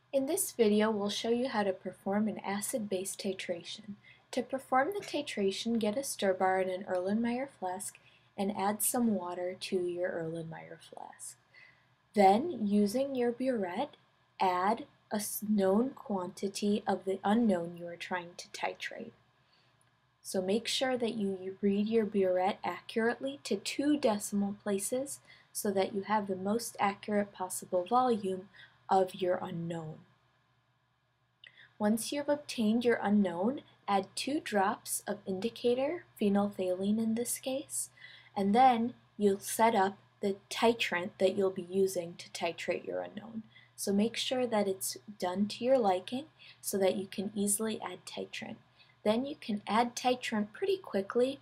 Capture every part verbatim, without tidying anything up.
In this video, we'll show you how to perform an acid-base titration. To perform the titration, get a stir bar in an Erlenmeyer flask and add some water to your Erlenmeyer flask. Then, using your burette, add a known quantity of the unknown you are trying to titrate. So make sure that you read your burette accurately to two decimal places so that you have the most accurate possible volume of your unknown. Once you've obtained your unknown, add two drops of indicator, phenolphthalein in this case, and then you'll set up the titrant that you'll be using to titrate your unknown. So make sure that it's done to your liking so that you can easily add titrant. Then you can add titrant pretty quickly,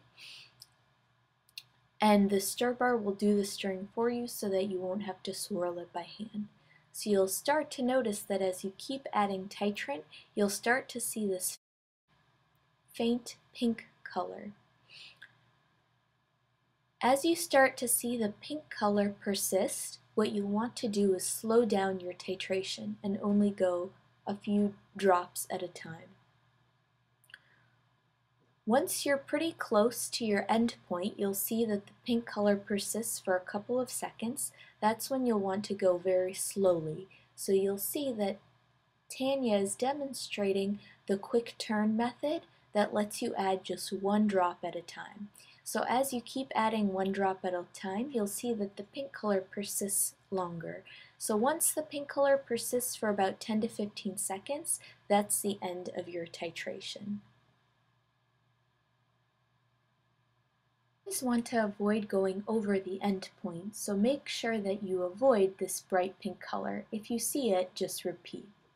and the stir bar will do the stirring for you so that you won't have to swirl it by hand. So you'll start to notice that as you keep adding titrant, you'll start to see this faint pink color. As you start to see the pink color persist, what you want to do is slow down your titration and only go a few drops at a time. Once you're pretty close to your end point, you'll see that the pink color persists for a couple of seconds. That's when you'll want to go very slowly. So you'll see that Tanya is demonstrating the quick turn method that lets you add just one drop at a time. So as you keep adding one drop at a time, you'll see that the pink color persists longer. So once the pink color persists for about ten to fifteen seconds, that's the end of your titration. You always want to avoid going over the end point, so make sure that you avoid this bright pink color. If you see it, just repeat.